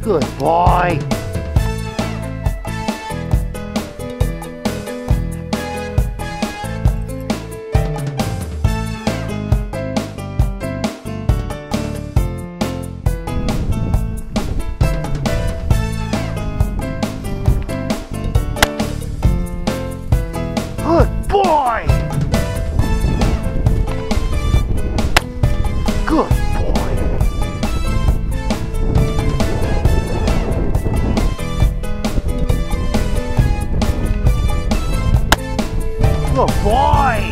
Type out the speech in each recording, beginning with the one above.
Good boy. Good boy. Good boy. Good boy.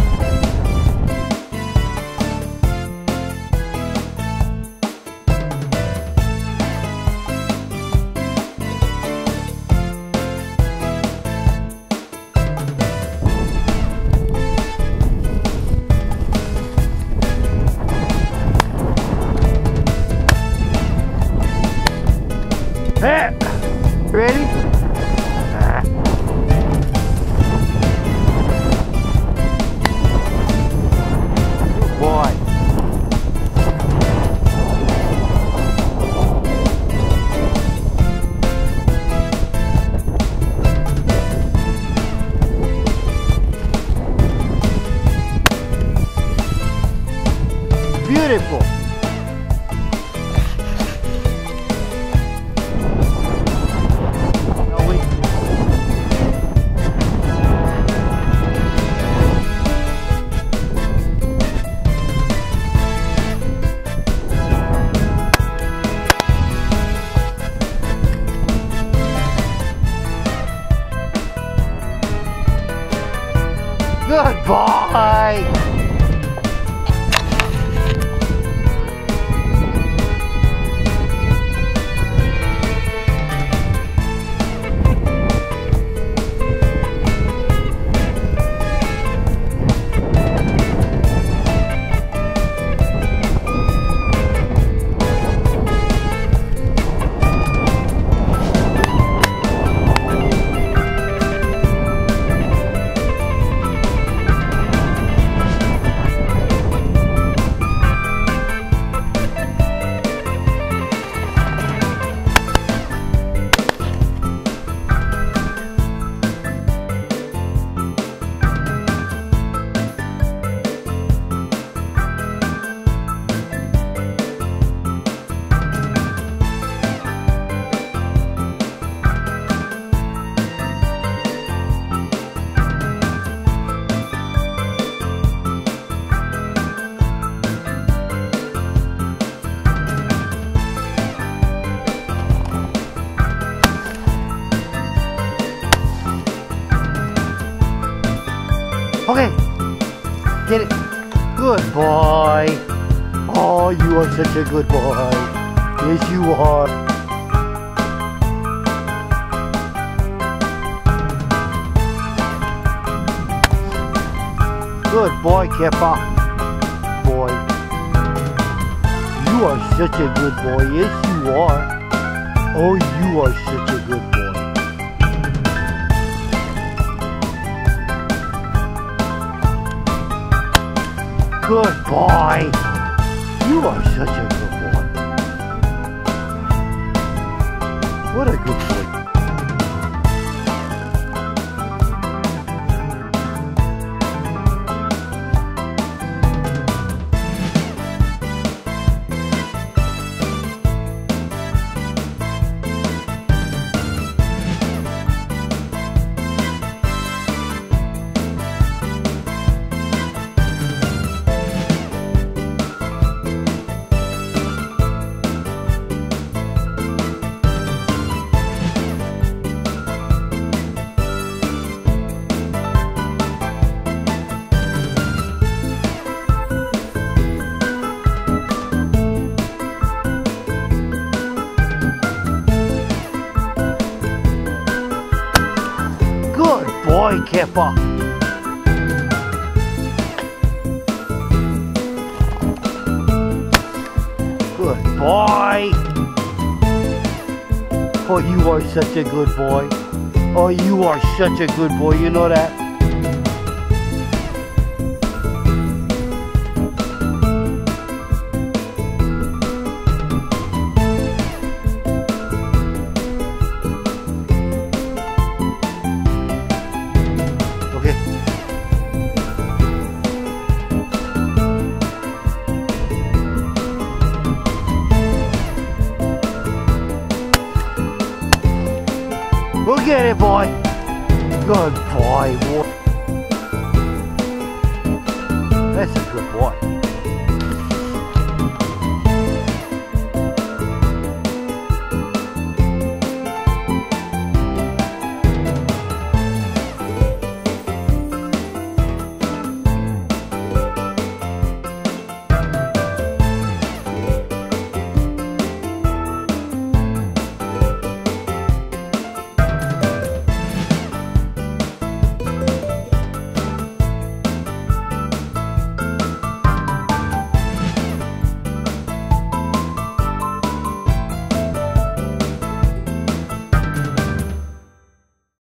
Hey, ready? Good boy. Beautiful. Good boy! Okay, get it. Good boy. Oh, you are such a good boy. Yes, you are. Good boy, Kepa. Boy. You are such a good boy. Yes, you are. Oh, you are such a good boy. Good boy. You are such a good boy. What a good boy. Boy, Kepa. Good boy. Oh, you are such a good boy. Oh, you are such a good boy. You know that? Good boy. Good boy. That's a good boy.